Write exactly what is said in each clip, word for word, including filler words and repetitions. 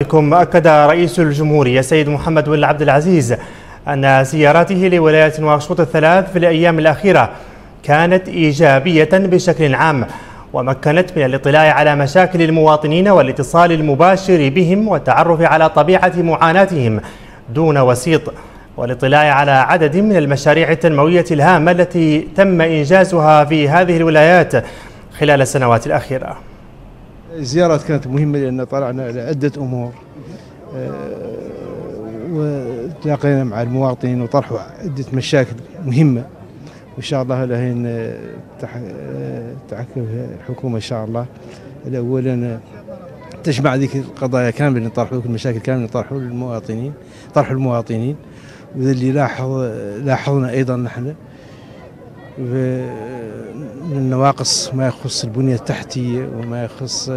بكم. أكد رئيس الجمهورية السيد محمد بن عبد العزيز أن زياراته لولاية نواكشوط الثلاث في الأيام الأخيرة كانت إيجابية بشكل عام، ومكنت من الاطلاع على مشاكل المواطنين والاتصال المباشر بهم والتعرف على طبيعة معاناتهم دون وسيط، والاطلاع على عدد من المشاريع التنموية الهامة التي تم إنجازها في هذه الولايات خلال السنوات الأخيرة. الزيارات كانت مهمة لأن طلعنا على عدة أمور وتلاقينا مع المواطنين وطرحوا عدة مشاكل مهمة، وإن شاء الله لهين تحكم الحكومة إن شاء الله. أولا تجمع ذيك القضايا كاملة اللي طرحوا، المشاكل كاملة اللي طرحوا للمواطنين طرحوا المواطنين وذا اللي لاحظ لاحظنا أيضا نحن من النواقص ما يخص البنية التحتية وما يخص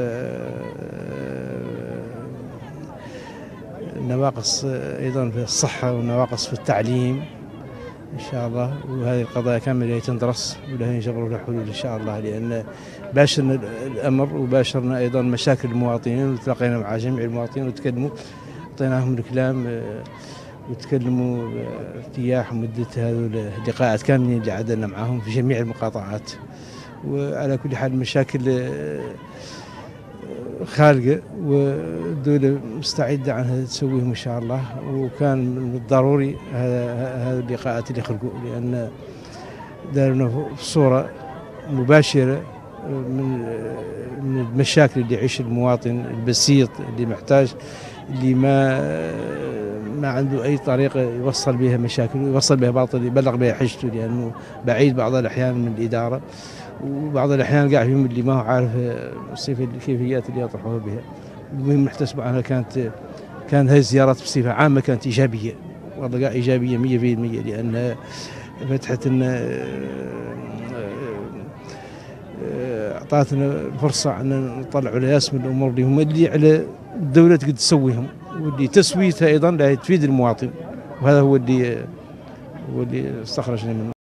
نواقص أيضا في الصحة ونواقص في التعليم إن شاء الله. وهذه القضايا كاملة تندرس ولها يجبروا لها حلول إن شاء الله، لأن باشرنا الأمر وباشرنا أيضا مشاكل المواطنين وتلاقينا مع جميع المواطنين وتكلموا، أعطيناهم الكلام وتكلموا ارتياح مدة هذه اللقاءات كاملين اللي عدلنا معهم في جميع المقاطعات. وعلى كل حال مشاكل خارجة والدولة مستعدة عنها تسويهم إن شاء الله، وكان من الضروري هذه اللقاءات اللي خلقوا، لأن دارنا صورة مباشرة من من المشاكل اللي يعيش المواطن البسيط اللي محتاج، اللي ما ما عنده أي طريقة يوصل بها مشاكل ويوصل بها باطل يبلغ بها حاجته، لأنه بعيد بعض الأحيان من الإدارة، وبعض الأحيان قاعد فيهم اللي ما هو عارف الكيفيات اللي يطرحوها بها. المهم نحتسب عنها كانت كانت هذه الزيارات بصفة عامة كانت إيجابية، والله قاعد إيجابية مية في المية، لأن فتحت لنا أعطتنا الفرصة أن نطلع على ياس من الأمور اللي هم اللي على الدولة تقدر تسويهم، واللي تسويتها أيضا لا تفيد المواطن، وهذا هو اللي هو اللي استخرجنا منه.